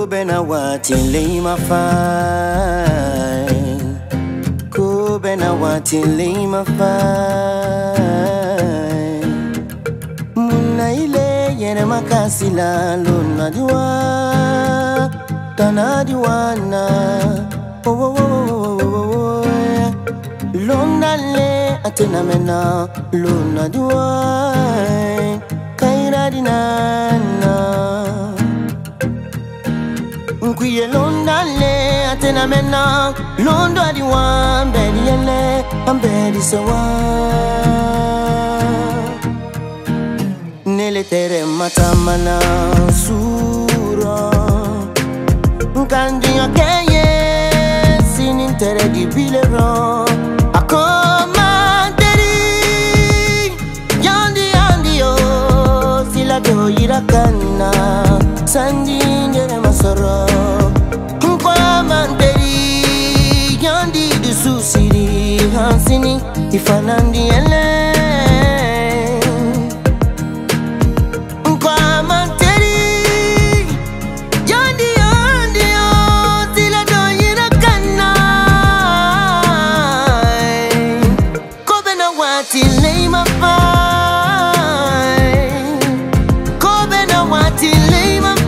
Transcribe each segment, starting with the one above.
bena watin lay my fine. Ko bena watin lay my fine. Muna ile yere makasila luna diwa tana diwana. Oh oh oh oh oh. Luna le atena mena luna diwa kaira dinana. Kuye londa le atena mena londo adi wan bedi ele ambedi sawa nele tere matamana sura kandi akeye sinin tere di bilero akoma deri yandi yo sila do irakana sandi ngere masoro Susiri hansini ifanandi ele kwa manteri yandi yo sila doyira kana kobe na wati lay my fine kobe na wati lay my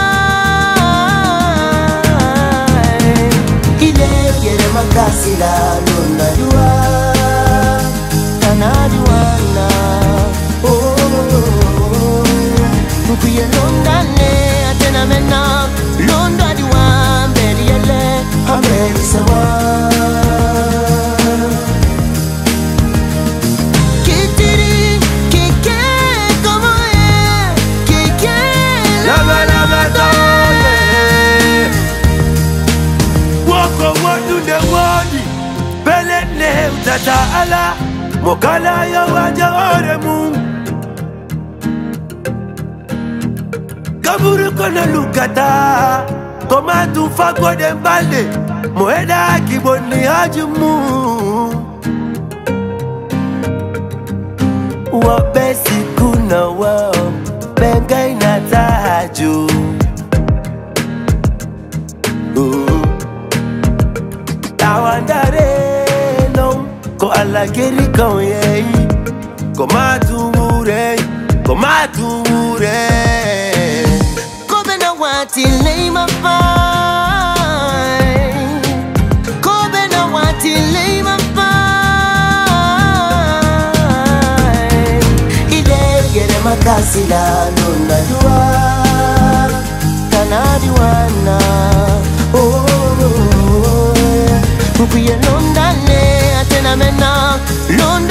fine ile yere makasila luna diwa tana diwana. Oh kuye londa le atena mena londa diwa mbeli ele ambeli sawa kitiri kike como kike la toye wako wadu de wadi belene utata ala mokala ya waja oremu kaburu kona lukata koma tu fago de mbale moeda kiboni ajumu wabesi kuna wao benga inataju tawandare no ko alageri kan ye ko matumure ko bena wati lay my fine ko bena wati lay my fine ile gere makasila nuna dua kana diwana. Oh kuye londa le atena mena londa